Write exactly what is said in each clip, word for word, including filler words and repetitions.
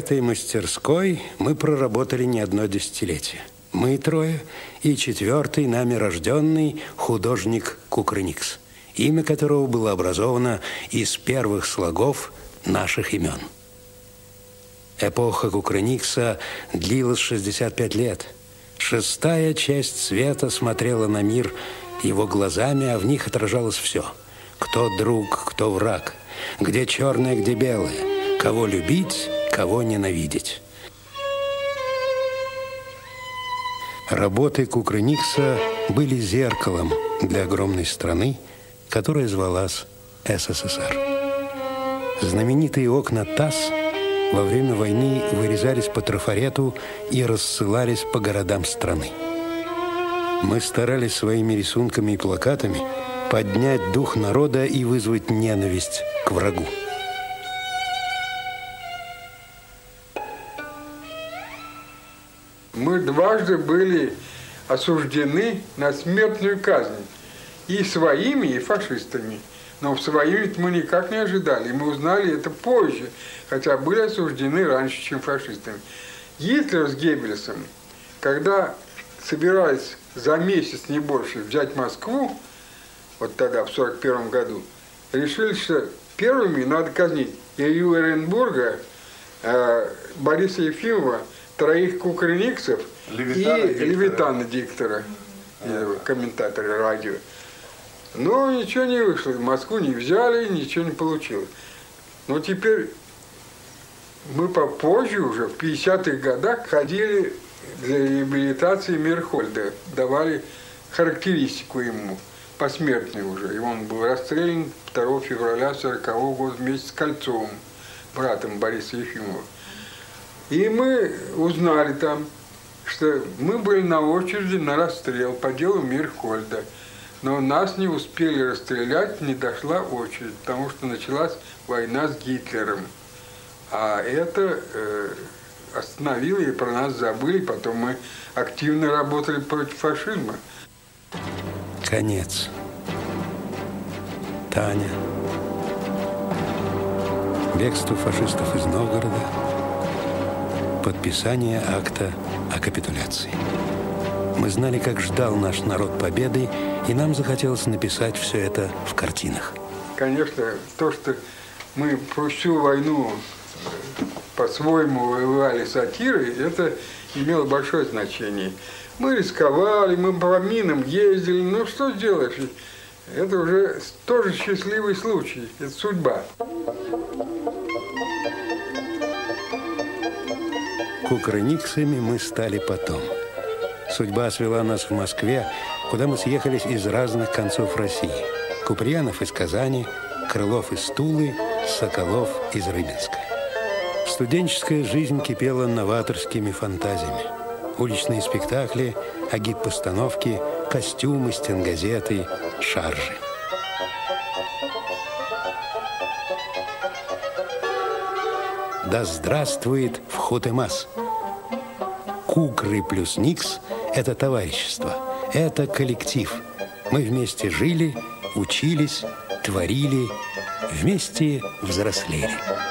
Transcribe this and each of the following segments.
этой мастерской мы проработали не одно десятилетие. Мы трое и четвертый нами рожденный художник Кукрыникс, имя которого было образовано из первых слогов наших имен. Эпоха Кукрыникса длилась шестьдесят пять лет. Шестая часть света смотрела на мир его глазами, а в них отражалось все. Кто друг, кто враг, где черное, где белое, кого любить, кого ненавидеть. Работы Кукрыникса были зеркалом для огромной страны, которая звалась СССР. Знаменитые окна ТАСС во время войны вырезались по трафарету и рассылались по городам страны. Мы старались своими рисунками и плакатами поднять дух народа и вызвать ненависть к врагу. Мы дважды были осуждены на смертную казнь. И своими, и фашистами. Но своими мы никак не ожидали. И мы узнали это позже, хотя были осуждены раньше, чем фашистами. Гитлер с Геббельсом, когда собирались за месяц, не больше, взять Москву, вот тогда, в сорок первом году, решили, что первыми надо казнить Илью Эренбурга, Бориса Ефимова, троих кукрыниксов и Левитана, диктора, комментатора радио. Но ничего не вышло. Москву не взяли, ничего не получилось. Но теперь мы попозже, уже в пятидесятых годах, ходили для реабилитации Мейерхольда. Давали характеристику ему, посмертную уже. И он был расстрелян второго февраля сорокового года вместе с Кольцовым, братом Бориса Ефимова. И мы узнали там, что мы были на очереди на расстрел по делу Мейерхольда. Но нас не успели расстрелять, не дошла очередь, потому что началась война с Гитлером. А это э, остановило, и про нас забыли. Потом мы активно работали против фашизма. Конец. Таня. Бегство фашистов из Новгорода. Подписание акта о капитуляции. Мы знали, как ждал наш народ победы, и нам захотелось написать все это в картинах. Конечно, то, что мы всю войну по-своему воевали сатирой, это имело большое значение. Мы рисковали, мы по минам ездили, ну что делаешь? Это уже тоже счастливый случай, это судьба. Кукрыниксами мы стали потом. Судьба свела нас в Москве, куда мы съехались из разных концов России. Куприянов из Казани, Крылов из Тулы, Соколов из Рыбинска. Студенческая жизнь кипела новаторскими фантазиями. Уличные спектакли, агитпостановки, костюмы, стенгазеты, шаржи. Да здравствует Вхотемас! Кукры плюс Никс – это товарищество, это коллектив. Мы вместе жили, учились, творили, вместе взрослели.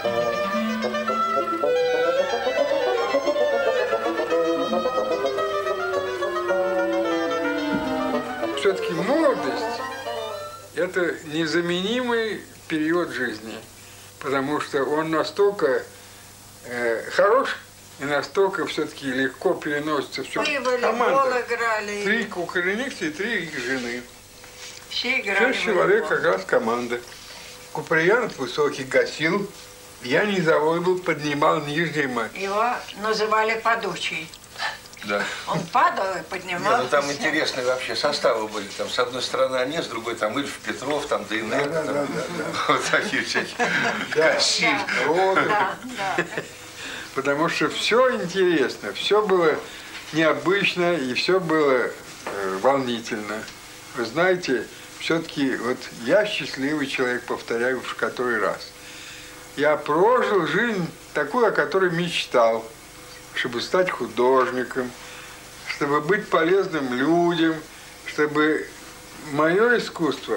Все-таки молодость – это незаменимый период жизни, потому что он настолько э, хорош, и настолько все-таки легко переносится все. Мы волейбол играли. Три кукрыникса и три их жены. Все играли. Шесть человек как раз команда. Куприянов высокий гасил. Я низовой был, поднимал нижний мать. Его называли падучий. Да. Он падал и поднимал. Нет, ну там интересные вообще составы были. Там с одной стороны они, с другой там Ильф, Петров, там Дейнек. Да, да, да, да. Вот такие всякие. Гасиль. Да, да. Потому что все интересно, все было необычно и все было э, волнительно. Вы знаете, все-таки вот я счастливый человек, повторяю в который раз. Я прожил жизнь такую, о которой мечтал, чтобы стать художником, чтобы быть полезным людям, чтобы мое искусство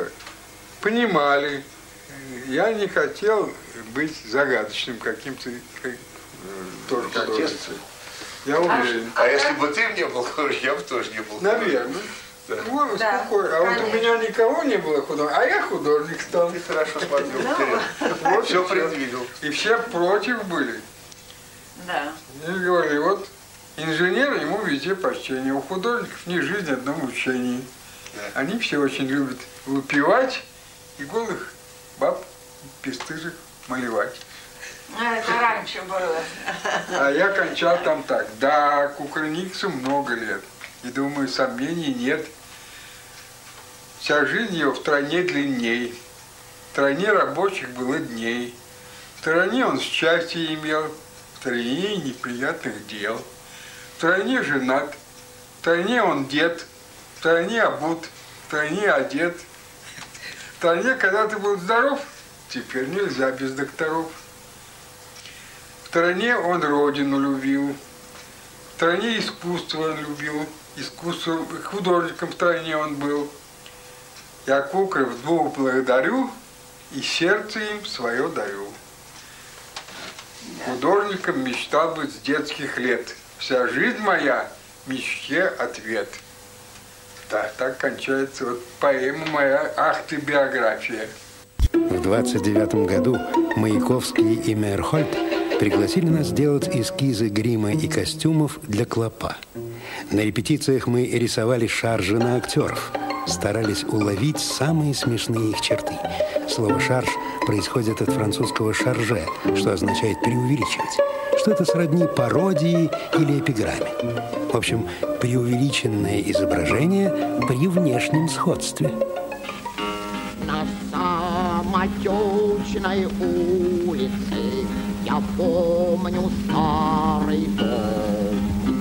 понимали. Я не хотел быть загадочным каким-то тоже Отец. художницей. Я уверен. А если бы ты не был художником, я бы тоже не был. Наверное. Да. Ну, Да, спокойно. А вот у конечно. меня никого не было художника, а я художник стал. Ты хорошо смотрел Ну, вперед. Вот Все и всё. предвидел. И все против были. Да. И говорили, вот инженер, ему везде почтение. У художников не жизнь, одно мучение. Да. Они все очень любят выпивать и голых баб, пестыжек малевать. Ну, это раньше было. А я кончал там так. Да, Кукрыниксу много лет. И думаю, сомнений нет. Вся жизнь его в стране длинней. В стране рабочих было дней. В стране он счастье имел, в стране неприятных дел. В стране женат, в стране он дед, в стране обут, в стране одет. В стране, когда ты был здоров, теперь нельзя без докторов. В стране он родину любил, в стране искусство он любил, искусство, художником в стране он был. Я Кукров двух благодарю и сердце им свое дарю. Художником мечтал быть с детских лет. Вся жизнь моя мечте ответ. Да, так кончается вот поэма моя автобиография. В двадцать девятом году Маяковский и Мейерхольд пригласили нас сделать эскизы грима и костюмов для клопа. На репетициях мы рисовали шаржи на актеров, старались уловить самые смешные их черты. Слово «шарж» происходит от французского «шарже», что означает «преувеличивать». Что-то сродни пародии или эпиграмме. В общем, преувеличенное изображение при внешнем сходстве. На Самотечной улице я помню старый дом,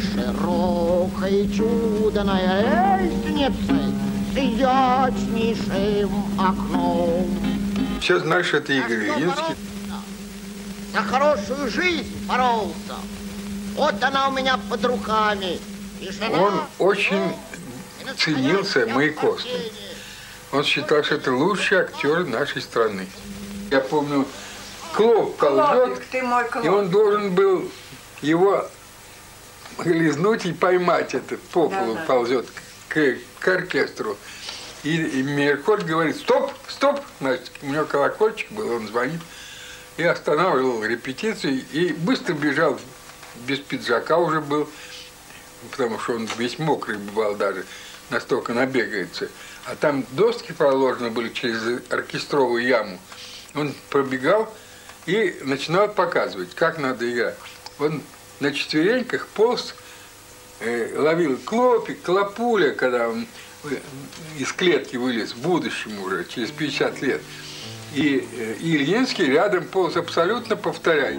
широкой чудной лестницей с изящнейшим окном. Все знаешь, это Игорь Ильинский. За хорошую жизнь боролся. Вот она у меня под руками. И жена, Он очень дом, и ценился настоящее Маяковским. спасение. Он считал, что это лучший актер нашей страны. Я помню, клоп ползет, Клопик, ты мой клоп. и он должен был его лизнуть и поймать этот по полу, Да-да. ползет к, к оркестру. И, и Мейерхольд говорит: стоп, стоп, значит, у него колокольчик был, он звонит, и останавливал репетицию, и быстро бежал, без пиджака уже был, потому что он весь мокрый бывал даже, настолько набегается. А там доски проложены были через оркестровую яму. Он пробегал и начинал показывать, как надо играть. Он на четвереньках полз, э, ловил клопик, клопуля, когда он из клетки вылез в будущем уже, через пятьдесят лет. И, э, и Ильинский рядом полз, абсолютно повторяя.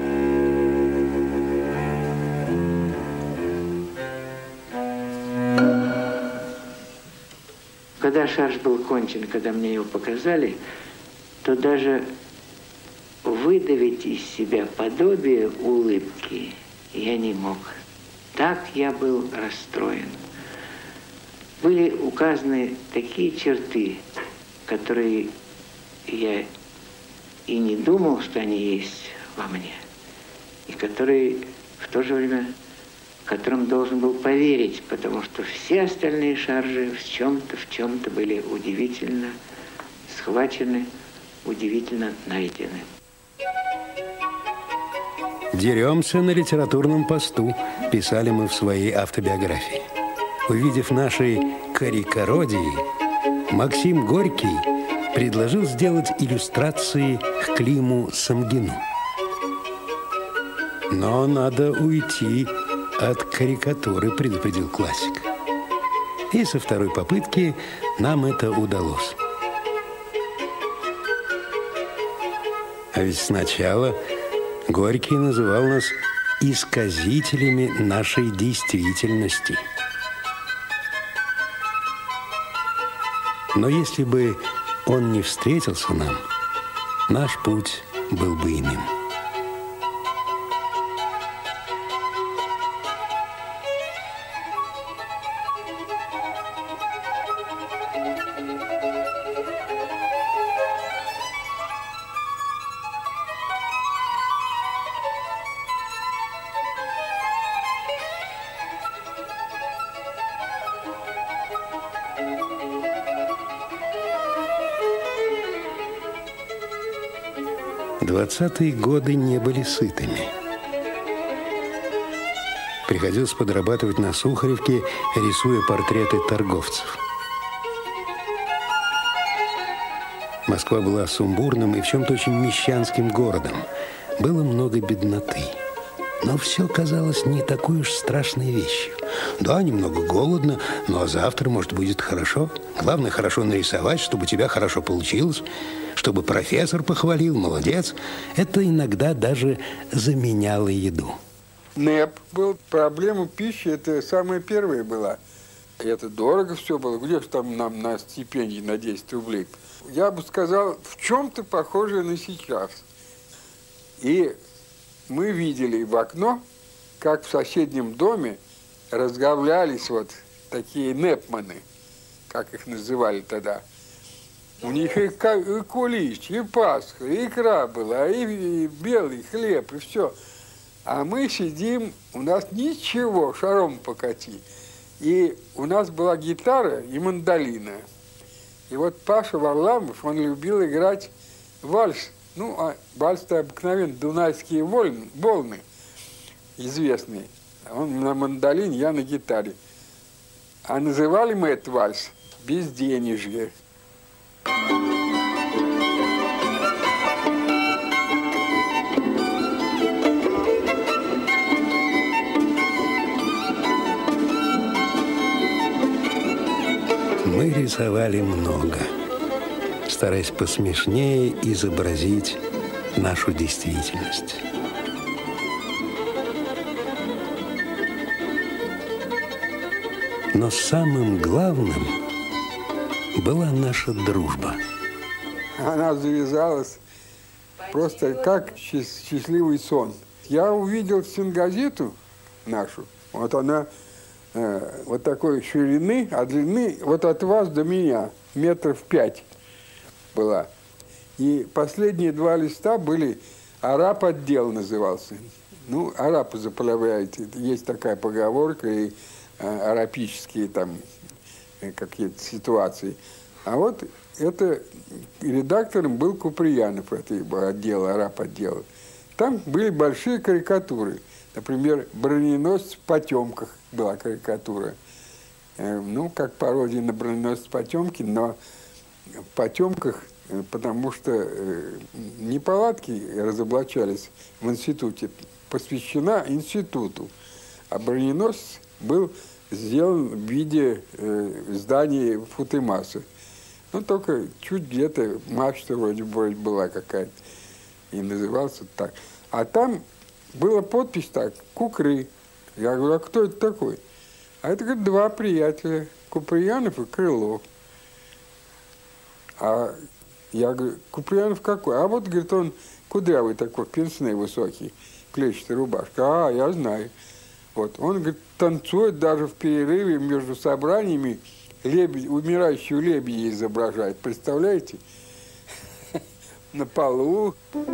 Когда шарж был кончен, когда мне его показали, то даже выдавить из себя подобие улыбки я не мог. Так я был расстроен. Были указаны такие черты, которые я и не думал, что они есть во мне, и которые в то же время, которым должен был поверить, потому что все остальные шаржи в чем-то, в чем-то были удивительно схвачены, удивительно найдены. «Деремся на литературном посту», писали мы в своей автобиографии. Увидев наши карикародии, Максим Горький предложил сделать иллюстрации к Климу Самгину. «Но надо уйти от карикатуры», предупредил классик. И со второй попытки нам это удалось. А ведь сначала Горький называл нас исказителями нашей действительности. Но если бы он не встретился нам, наш путь был бы иным. Двадцатые годы не были сытыми. Приходилось подрабатывать на Сухаревке, рисуя портреты торговцев. Москва была сумбурным и в чем-то очень мещанским городом. Было много бедноты. Но все казалось не такой уж страшной вещью. Да, немного голодно, но завтра, может, будет хорошо. Главное, хорошо нарисовать, чтобы у тебя хорошо получилось, чтобы профессор похвалил, молодец. Это иногда даже заменяло еду. НЭП был, проблема пищи, это самая первая была. И это дорого все было. Где же там нам на стипендии на десять рублей? Я бы сказал, в чем-то похоже на сейчас. И мы видели в окно, как в соседнем доме разговлялись вот такие непманы, как их называли тогда. У них и, и кулич, и Пасха, и икра была, и, и белый хлеб, и все. А мы сидим, у нас ничего, шаром покати. И у нас была гитара и мандолина. И вот Паша Варламов, он любил играть вальс. Ну, а вальс-то обыкновенно дунайские волны, волны известные. Он на мандолине, я на гитаре. А называли мы этот вальс «Безденежье». Мы рисовали много, стараясь посмешнее изобразить нашу действительность. Но самым главным была наша дружба. Она завязалась просто как счастливый сон. Я увидел стенгазету нашу, вот она э, вот такой ширины, а длины вот от вас до меня метров пять была. И последние два листа были, араб отдел назывался. Ну, арабы заправляют, есть такая поговорка, и э, арабические там э, какие-то ситуации. А вот это редактором был Куприянов, этого отдела, араб отдела. Там были большие карикатуры. Например, броненосец в Потемках была карикатура. Э, ну, как пародия на броненосец Потемкин, но в Потемках, э, потому что э, неполадки разоблачались в институте, посвящена институту. А броненосец был сделан в виде э, здания Футымаса. Ну, только чуть где-то мачта вроде бы была какая-то. И назывался так. А там была подпись так, Кукры. Я говорю, а кто это такой? А это, говорит, два приятеля, Куприянов и Крылов. А я говорю, Куприянов какой? А вот, говорит, он кудрявый такой, пенсный, высокий, клетчатая рубашка. А, я знаю. Вот. Он, говорит, танцует даже в перерыве между собраниями, лебедь, умирающую лебедя изображает. Представляете? На полу.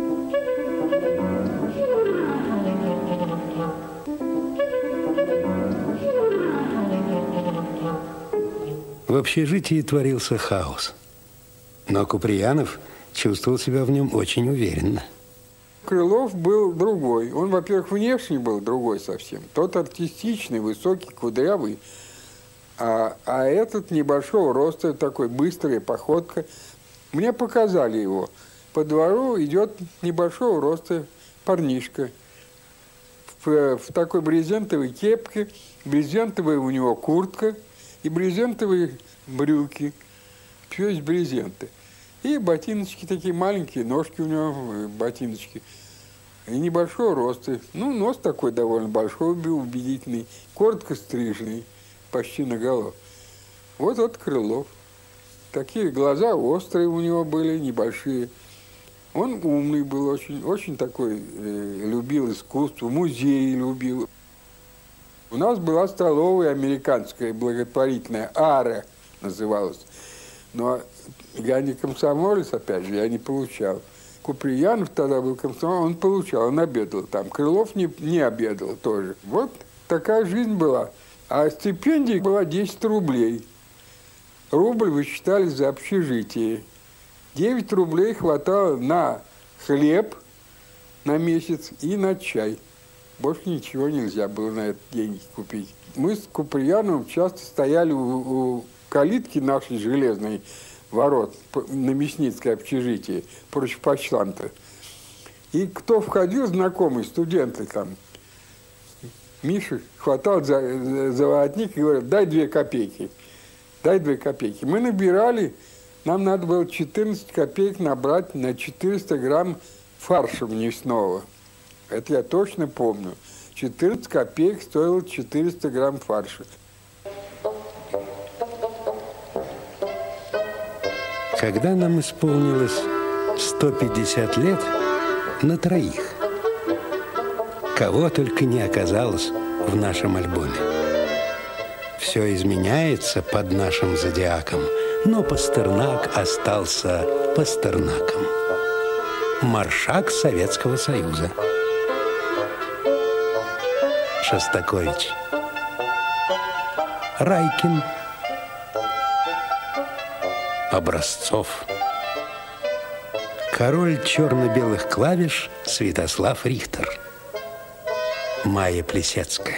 В общежитии творился хаос. Но Куприянов чувствовал себя в нем очень уверенно. Крылов был другой. Он, во-первых, внешне был другой совсем. Тот артистичный, высокий, кудрявый. А, а этот небольшого роста, такой быстрая походка. Мне показали его. По двору идет небольшого роста парнишка. В, в такой брезентовой кепке, брезентовая у него куртка и брезентовые брюки. Все из брезента. И ботиночки такие маленькие, ножки у него, ботиночки. И небольшого роста. Ну, нос такой довольно большой, убедительный. Коротко стриженный, почти наголо. Вот это Крылов. Такие глаза острые у него были, небольшие. Он умный был очень, очень такой, э, любил искусство, музеи любил. У нас была столовая американская, благотворительная, АРА называлась. Но я не комсомолец, опять же, я не получал. Куприянов тогда был комсомолец, он получал, он обедал там. Крылов не, не обедал тоже. Вот такая жизнь была. А стипендия была десять рублей. Рубль высчитали за общежитие. девять рублей хватало на хлеб на месяц и на чай. Больше ничего нельзя было на эти деньги купить. Мы с Куприяновым часто стояли у, у калитки нашей железной ворот на Мясницкое общежитие, против почтамта. И кто входил, знакомый, студенты там, Миша хватал за, за, за воротник и говорил: дай две копейки, дай две копейки. Мы набирали, нам надо было четырнадцать копеек набрать на четыреста грамм фарша мясного. Это я точно помню. четырнадцать копеек стоило четыреста грамм фарша. Когда нам исполнилось сто пятьдесят лет, на троих, кого только не оказалось в нашем альбоме. Все изменяется под нашим зодиаком, но Пастернак остался Пастернаком. Маршак Советского Союза. Шостакович. Райкин. Образцов. Король черно-белых клавиш Святослав Рихтер. Майя Плесецкая.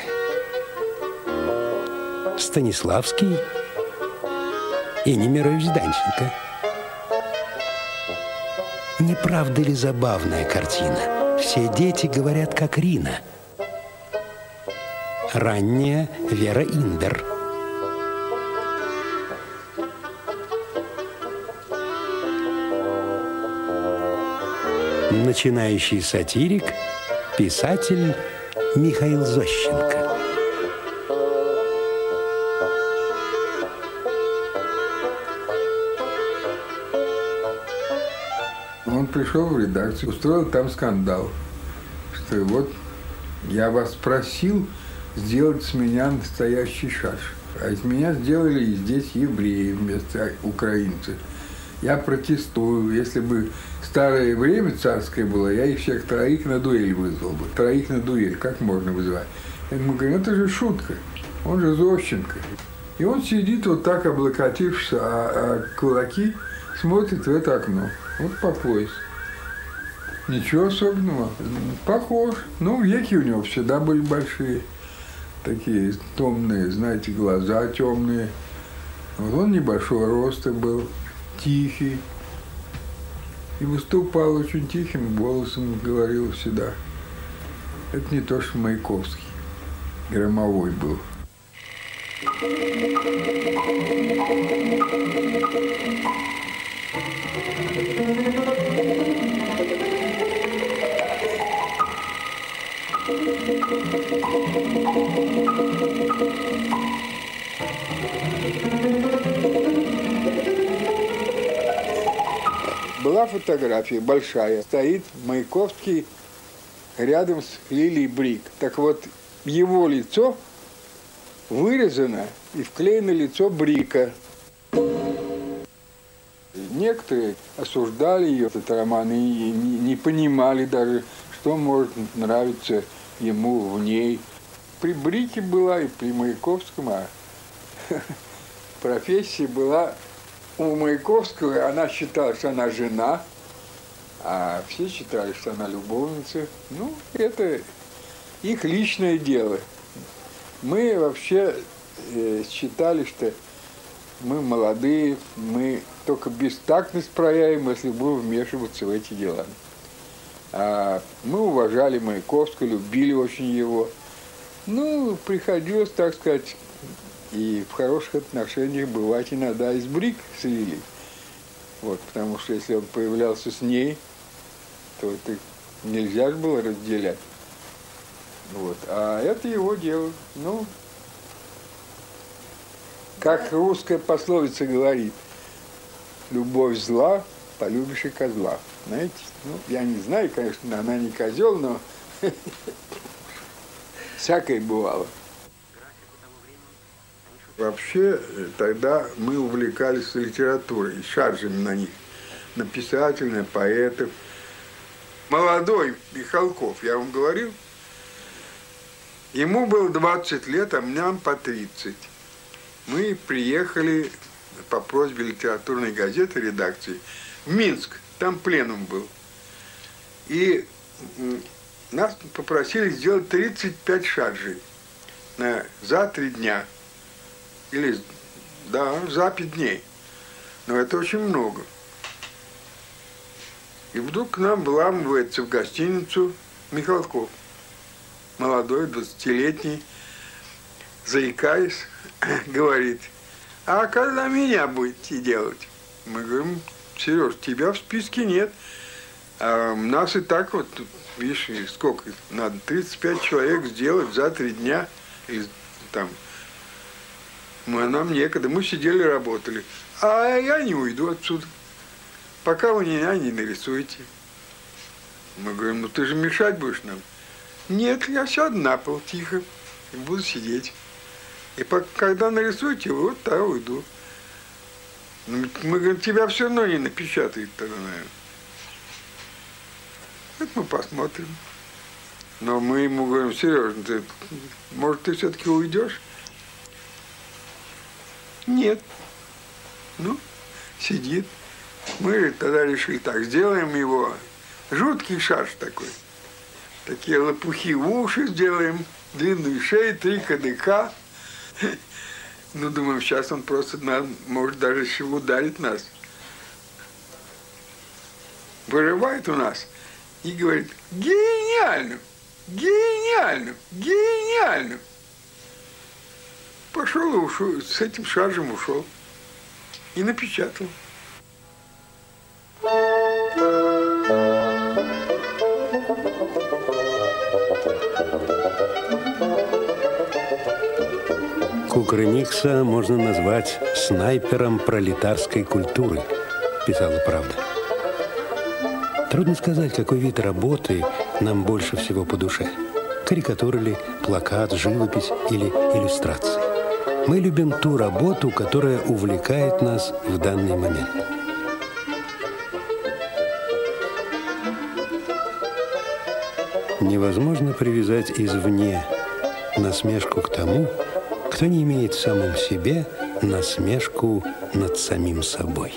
Станиславский и Немирович Данченко. Не правда ли забавная картина? Все дети говорят, как Рина. Ранняя Вера Индер. Начинающий сатирик, писатель Михаил Зощенко. Он пришел в редакцию, устроил там скандал, что вот я вас просил сделать с меня настоящий шаш, а из меня сделали и здесь евреи вместо украинцев. Я протестую. Если бы старое время царское было, я их всех троих на дуэль вызвал бы. Троих на дуэль. Как можно вызывать? Я ему говорю, это же шутка. Он же Зощенко. И он сидит вот так, облокотившись, а, а кулаки смотрит в это окно. Вот по пояс. Ничего особенного. Похож. Ну, веки у него всегда были большие. Такие томные, знаете, глаза темные. Вот он небольшого роста был. Тихий. И выступал очень тихим голосом, говорил всегда. Это не то, что Маяковский. Громовой был. Была фотография большая, стоит Маяковский рядом с Лилией Брик. Так вот, его лицо вырезано и вклеено лицо Брика. Некоторые осуждали ее, этот роман, и не понимали даже, что может нравиться ему в ней. При Брике была и при Маяковском, а профессия была у Маяковского. Она считала, что она жена, а все считали, что она любовница. Ну, это их личное дело. Мы вообще э, считали, что мы молодые, мы только бестактность проявим, если будем вмешиваться в эти дела. А мы уважали Маяковского, любили очень его. Ну, приходилось, так сказать, и в хороших отношениях бывать иногда из Брик с Лилией. Вот, потому что если он появлялся с ней, то это нельзя же было разделять. Вот. А это его дело. Ну, как русская пословица говорит, любовь зла, полюбишь и козла. Знаете? Ну, я не знаю, конечно, она не козел, но всякое бывало. Вообще, тогда мы увлекались литературой, шаржами на них, на писателей, на поэтов. Молодой Михалков, я вам говорил, ему было двадцать лет, а нам по тридцать. Мы приехали по просьбе литературной газеты, редакции, в Минск, там пленум был. И нас попросили сделать тридцать пять шаржей на, за три дня. Или, да, за пять дней. Но это очень много. И вдруг к нам вламывается в гостиницу Михалков. Молодой, двадцатилетний, заикаясь, говорит: а когда меня будете делать? Мы говорим: Сереж, тебя в списке нет. А у нас и так вот, видишь, сколько надо, тридцать пять человек сделать за три дня. И там, мы, нам некогда, мы сидели, работали. А я не уйду отсюда, пока вы меня не нарисуете. Мы говорим: ну ты же мешать будешь нам. Нет, я сяду на пол тихо и буду сидеть. И пока, когда нарисуете, вот тогда уйду. Мы говорим: тебя все равно не напечатают тогда, наверное. Это мы посмотрим. Но мы ему говорим: Сереж, ты, может, ты все-таки уйдешь? Нет. Ну, сидит. Мы тогда решили так, сделаем его жуткий шарж такой. Такие лопухи в уши сделаем, длинную шею, три кадыка. Ну, думаем, сейчас он просто нам, может даже еще ударит нас. Вырывает у нас и говорит: гениально, гениально, гениально. Пошел и ушел, с этим шаржем ушел. И напечатал. Кукрыникса можно назвать снайпером пролетарской культуры, писала «Правда». Трудно сказать, какой вид работы нам больше всего по душе. Карикатура ли, плакат, живопись или иллюстрации. Мы любим ту работу, которая увлекает нас в данный момент. Невозможно привязать извне насмешку к тому, кто не имеет в самом себе насмешку над самим собой.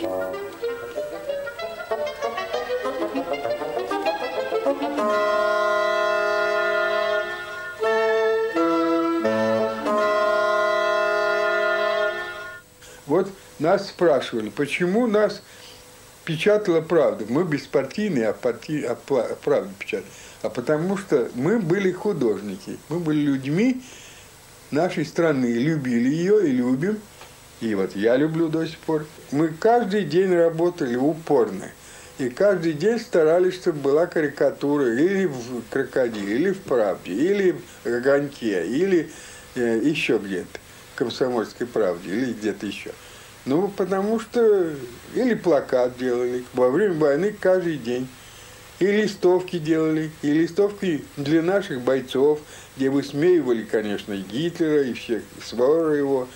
Вот нас спрашивали, почему нас печатала «Правда». Мы беспартийные, а, парти... а «Правда» печатали. А потому что мы были художники, мы были людьми нашей страны, любили ее и любим. И вот я люблю до сих пор. Мы каждый день работали упорно. И каждый день старались, чтобы была карикатура или в «Крокодиле», или в «Правде», или в «Огоньке», или э, еще где-то, в «Комсомольской правде», или где-то еще. Ну, потому что или плакат делали во время войны каждый день. И листовки делали, и листовки для наших бойцов, где высмеивали, конечно, и Гитлера, и всех, и свора его.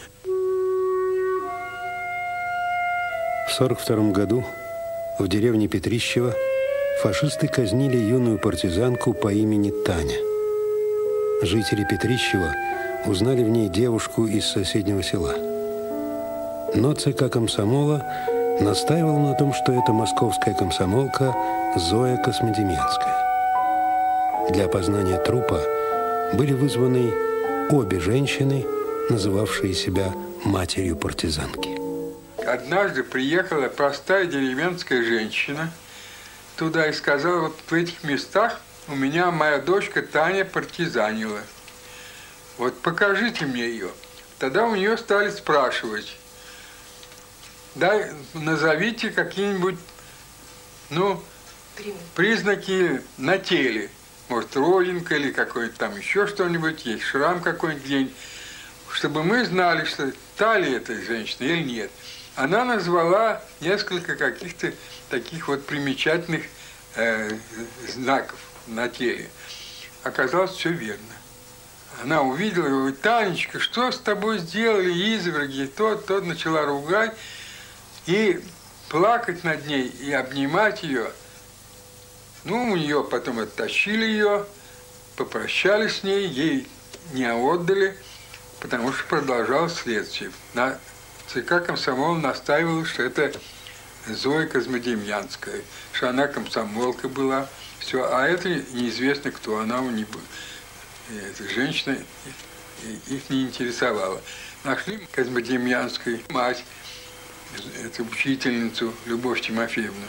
В сорок втором году в деревне Петрищево фашисты казнили юную партизанку по имени Таня. Жители Петрищева узнали в ней девушку из соседнего села. Но ЦК комсомола настаивал на том, что это московская комсомолка Зоя Космодемьянская. Для опознания трупа были вызваны обе женщины, называвшие себя матерью партизанки. Однажды приехала простая деревенская женщина туда и сказала: вот в этих местах у меня моя дочка Таня партизанила. Вот покажите мне ее. Тогда у нее стали спрашивать: дай, назовите какие-нибудь, ну, признаки на теле. Может, родинка или какой-то там еще что-нибудь, есть шрам какой-нибудь где-нибудь, чтобы мы знали, что та ли эта женщина или нет. Она назвала несколько каких-то таких вот примечательных э, знаков на теле. Оказалось, все верно. Она увидела, говорит: Танечка, что с тобой сделали изверги? Тот, тот начала ругать и плакать над ней, и обнимать ее. Ну, у нее потом оттащили ее, попрощались с ней, ей не отдали, потому что продолжалось следствие. На ЦК комсомола настаивала, что это Зоя Космодемьянская, что она комсомолка была, Все, а это неизвестно кто, она у них была. Эта женщина их не интересовала. Нашли Козьмодемьянскую мать, эту учительницу Любовь Тимофеевну.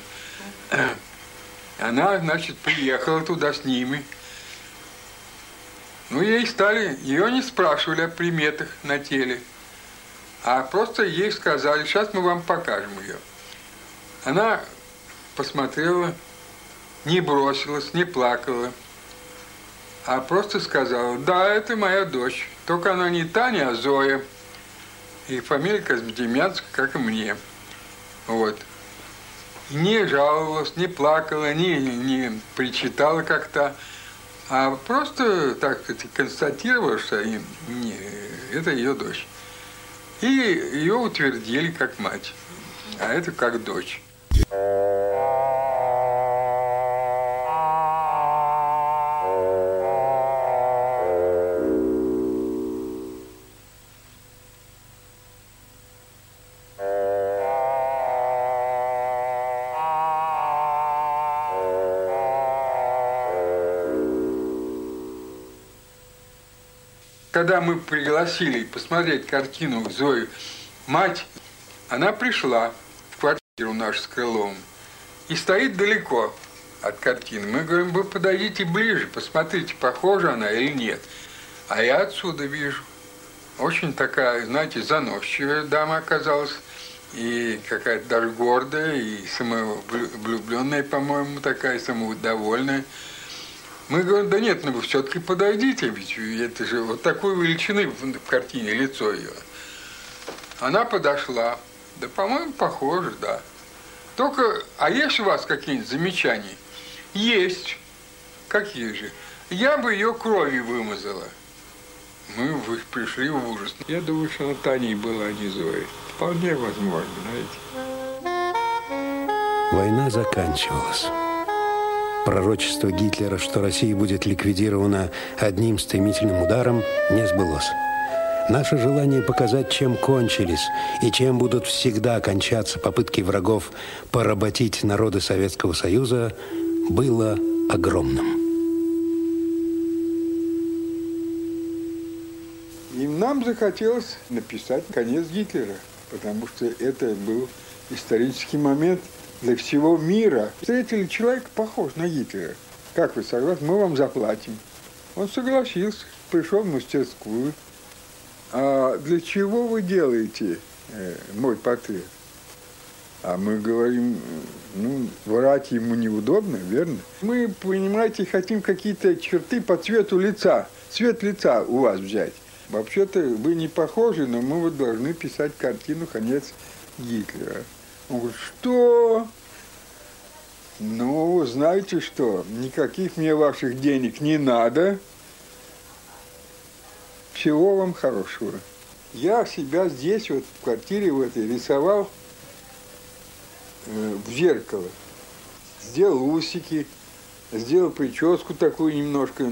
Она, значит, приехала туда с ними. Ну, ей стали, ее не спрашивали о приметах на теле, а просто ей сказали, сейчас мы вам покажем ее. Она посмотрела, не бросилась, не плакала, а просто сказала, да, это моя дочь, только она не Таня, а Зоя. И фамилия Козьмодемьянская, как и мне. Вот. Не жаловалась, не плакала, не, не причитала как-то, а просто так констатировала, что не, это ее дочь. И ее утвердили как мать, а это как дочь. Когда мы пригласили посмотреть картину Зои, мать, она пришла в квартиру нашу с Крыловым и стоит далеко от картины. Мы говорим, вы подойдите ближе, посмотрите, похожа она или нет. А я отсюда вижу. Очень такая, знаете, заносчивая дама оказалась, и какая-то даже гордая, и самовлюбленная, по-моему, такая, самодовольная. Мы говорим, да нет, ну вы все-таки подойдите, ведь это же вот такой величины в картине лицо ее. Она подошла, да, по-моему, похоже, да. Только, а есть у вас какие-нибудь замечания? Есть. Какие же? Я бы ее кровью вымазала. Мы пришли в ужас. Я думаю, что она Таней была, а не Зоей. Вполне возможно, знаете. Война заканчивалась. Пророчество Гитлера, что Россия будет ликвидирована одним стремительным ударом, не сбылось. Наше желание показать, чем кончились и чем будут всегда кончаться попытки врагов поработить народы Советского Союза, было огромным. И нам захотелось написать конец Гитлера, потому что это был исторический момент для всего мира. Встретили человека, похож на Гитлера. Как вы согласны? Мы вам заплатим. Он согласился, пришел в мастерскую. А для чего вы делаете э, мой портрет? А мы говорим, ну, врать ему неудобно, верно? Мы, понимаете, хотим какие-то черты по цвету лица, цвет лица у вас взять. Вообще-то вы не похожи, но мы вот должны писать картину «Конец Гитлера». Он говорит, что? Ну, знаете что, никаких мне ваших денег не надо. Всего вам хорошего. Я себя здесь, вот в квартире в этой, рисовал э, в зеркало. Сделал усики, сделал прическу такую немножко.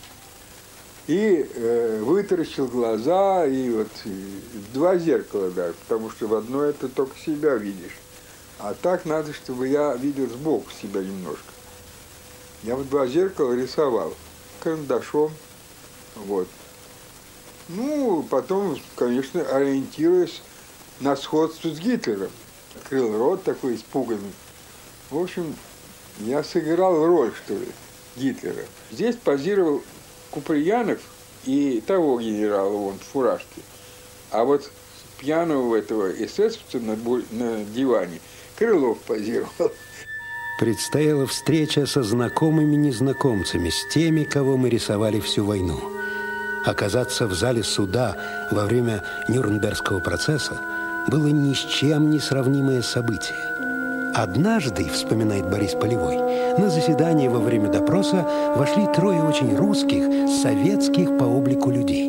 И э, вытаращил глаза, и вот и два зеркала даже, потому что в одно это только себя видишь. А так надо, чтобы я видел сбоку себя немножко. Я в два зеркала рисовал карандашом. Вот. Ну, потом, конечно, ориентируясь на сходство с Гитлером. Открыл рот такой испуганный. В общем, я сыграл роль, что ли, Гитлера. Здесь позировал Куприянов и того генерала вон в фуражке. А вот пьяного этого эсэсовца на, на диване Крылов позировал. Предстояла встреча со знакомыми незнакомцами, с теми, кого мы рисовали всю войну. Оказаться в зале суда во время Нюрнбергского процесса было ни с чем не сравнимое событие. Однажды, вспоминает Борис Полевой, на заседание во время допроса вошли трое очень русских, советских по облику людей.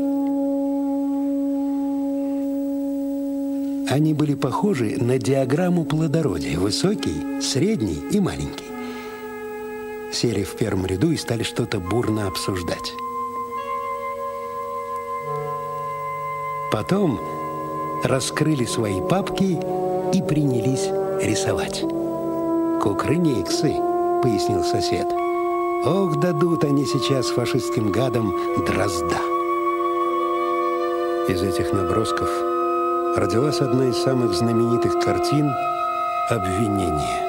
Они были похожи на диаграмму плодородия – высокий, средний и маленький. Сели в первом ряду и стали что-то бурно обсуждать. Потом раскрыли свои папки и принялись рисовать. «Кукрыниксы», — пояснил сосед. Ох, дадут они сейчас фашистским гадам дрозда. Из этих набросков родилась одна из самых знаменитых картин «Обвинение».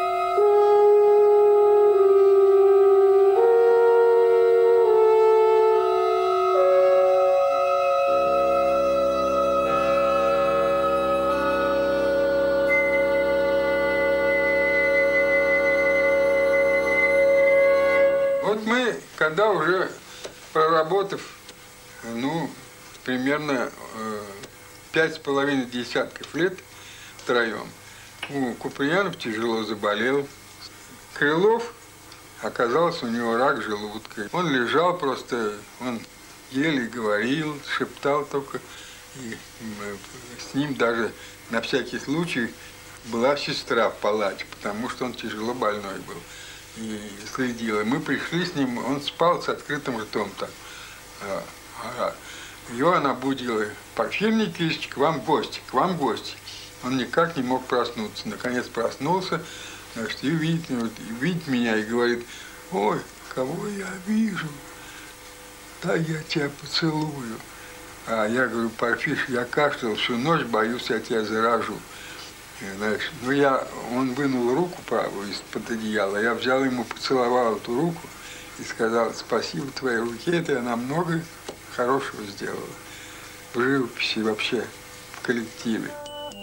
Вот мы, когда уже проработав, ну, примерно э, пять с половиной десятков лет втроем, ну, Куприянов тяжело заболел, Крылов, оказался у него рак желудка. Он лежал просто, он еле говорил, шептал только, и э, с ним даже на всякий случай была сестра в палате, потому что он тяжело больной был. И следила. Мы пришли с ним, он спал с открытым ртом так. А, а, ее она будила: Порфирий Никитич, к вам гости, к вам гости. Он никак не мог проснуться. Наконец проснулся, значит, и видит, вот, и видит меня и говорит: ой, кого я вижу? Да я тебя поцелую. А я говорю: Порфиш, я кашлял всю ночь, боюсь, я тебя заражу. Знаешь, ну я, он вынул руку правую из-под одеяла, я взял ему, поцеловал эту руку и сказал: спасибо твоей руке, это она много хорошего сделала в живописи, вообще в коллективе.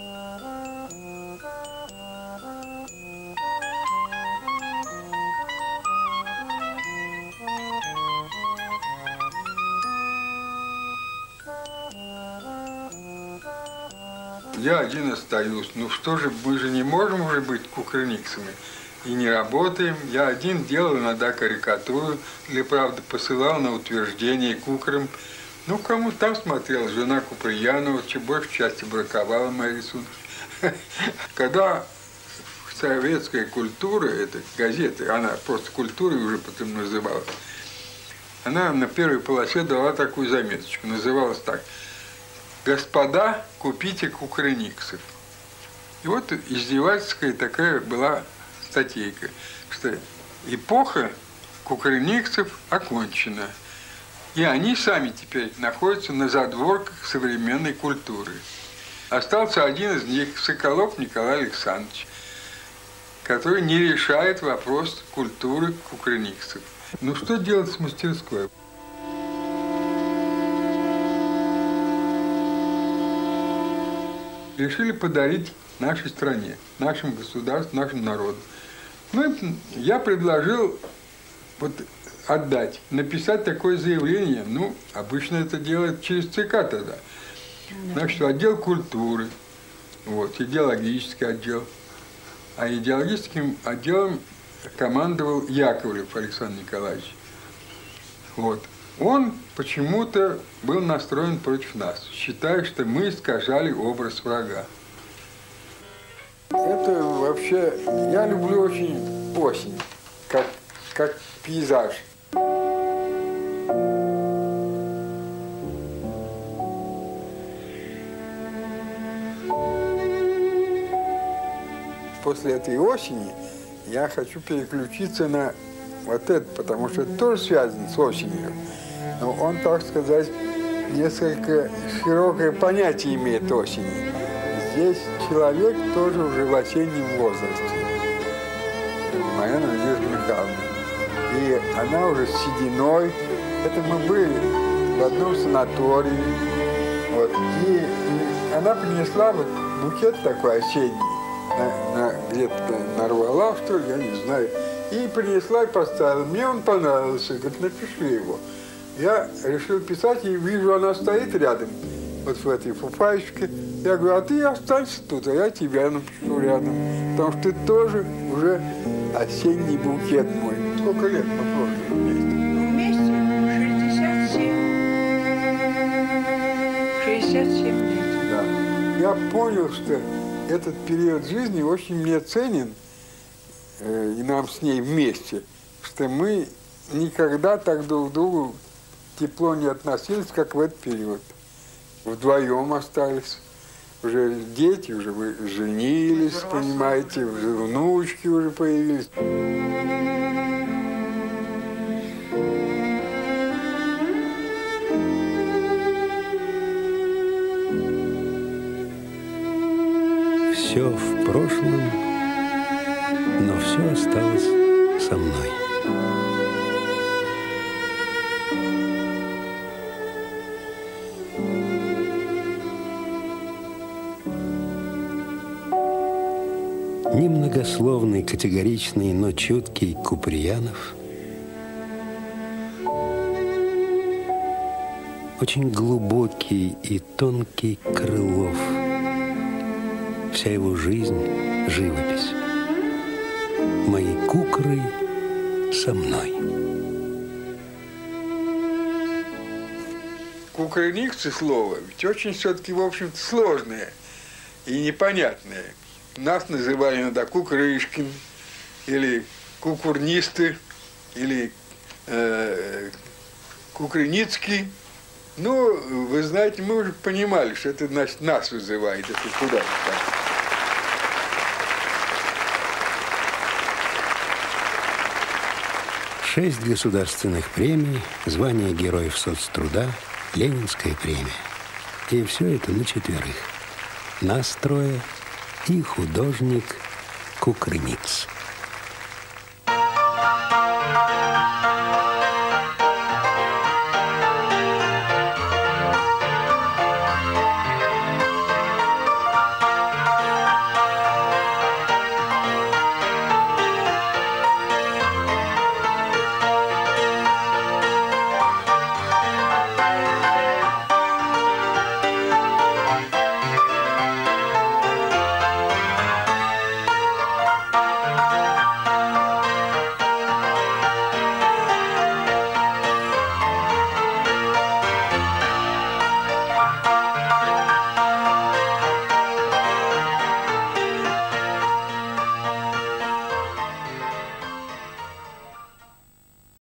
Я один остаюсь. Ну что же, мы же не можем уже быть кукрыниксами и не работаем. Я один делал иногда карикатуру, для правды посылал на утверждение кукрам. Ну, кому там смотрел, жена Куприянова, чем больше части браковала мои рисунки. Когда советская культура, это газета, она просто культурой уже потом называлась, она на первой полосе дала такую заметочку, называлась так: «Господа, купите кукрыниксов». И вот издевательская такая была статейка, что эпоха кукрыниксов окончена. И они сами теперь находятся на задворках современной культуры. Остался один из них, Соколов Николай Александрович, который не решает вопрос культуры кукрыниксов. Ну что делать с мастерской? Решили подарить нашей стране, нашему государству, нашему народу. Ну, я предложил вот отдать, написать такое заявление. Ну, обычно это делают через ЦК тогда. Значит, отдел культуры, вот, идеологический отдел. А идеологическим отделом командовал Яковлев Александр Николаевич. Вот. Он почему-то был настроен против нас, считая, что мы искажали образ врага. Это вообще, я люблю очень осень, как, как пейзаж. После этой осени я хочу переключиться на вот это, потому что это тоже связано с осенью. Но он, так сказать, несколько широкое понятие имеет осени. Здесь человек тоже уже в осеннем возрасте. Моя Надежда Михайловна. И она уже с сединой. Это мы были в одном санатории. Вот. И она принесла вот букет такой осенний. На, на, где-то нарвала, что ли, я не знаю. И принесла и поставила. Мне он понравился. Говорит, напиши его. Я решил писать, и вижу, она стоит рядом, вот в этой фуфайочке. Я говорю: а ты останься тут, а я тебя напишу рядом. Потому что ты тоже уже осенний букет мой. Сколько лет мы прожили вместе? Вместе шестьдесят семь. шестьдесят семь лет. Да. Я понял, что этот период жизни очень мне ценен, э, и нам с ней вместе, что мы никогда так друг к другу тепло не относились, как в этот период. Вдвоем остались. Уже дети, уже вы женились, взрослые, понимаете, уже внучки уже появились. все в прошлом, но все осталось со мной. Немногословный, категоричный, но чуткий Куприянов, очень глубокий и тонкий Крылов. Вся его жизнь – живопись. Мои кукры со мной. Кукрыниксы слово ведь очень все-таки, в общем-то, сложное и непонятное. Нас называли иногда Кукрышкин, или Кукурнисты, или э, Кукрыницкий. Ну, вы знаете, мы уже понимали, что это, значит, нас вызывает, это куда-то так. Шесть государственных премий, звание Героев соцтруда, Ленинская премия. И все это на четверых. Нас трое и художник Кукрыникс.